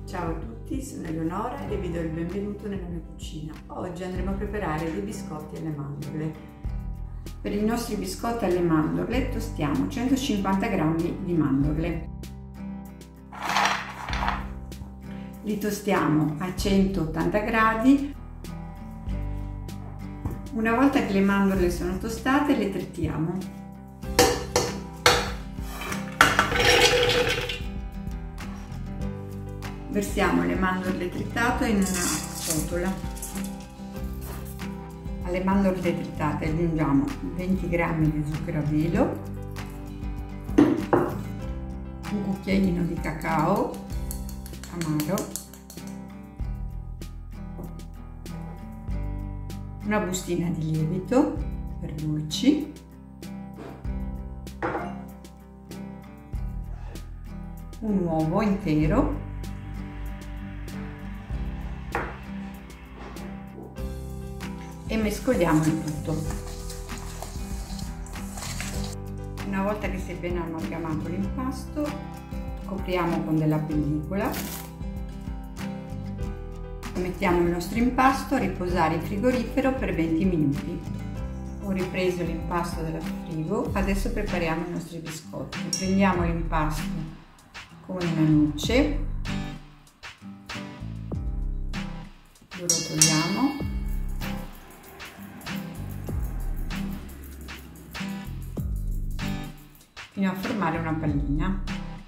Ciao a tutti, sono Eleonora e vi do il benvenuto nella mia cucina. Oggi andremo a preparare dei biscotti alle mandorle. Per i nostri biscotti alle mandorle tostiamo 150 g di mandorle. Li tostiamo a 180 gradi. Una volta che le mandorle sono tostate, le trittiamo. Versiamo le mandorle tritate in una ciotola. Alle mandorle tritate aggiungiamo 20 g di zucchero a velo, un cucchiaino di cacao amaro, una bustina di lievito per dolci, un uovo intero, e mescoliamo il tutto. Una volta che si è ben amalgamato l'impasto, copriamo con della pellicola e mettiamo il nostro impasto a riposare in frigorifero per 20 minuti. Ho ripreso l'impasto dal frigo, adesso prepariamo i nostri biscotti. Prendiamo l'impasto come una noce, lo rotoliamo fino a formare una pallina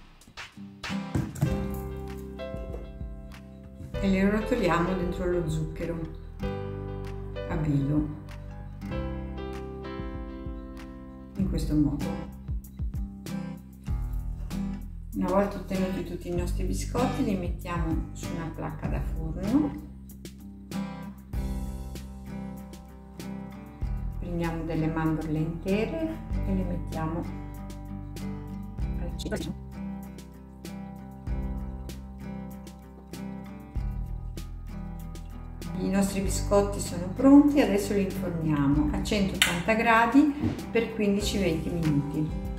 e le rotoliamo dentro lo zucchero a velo in questo modo. Una volta ottenuti tutti i nostri biscotti, li mettiamo su una placca da forno. Prendiamo delle mandorle intere e le mettiamo. I nostri biscotti sono pronti, adesso li inforniamo a 180 gradi per 15-20 minuti.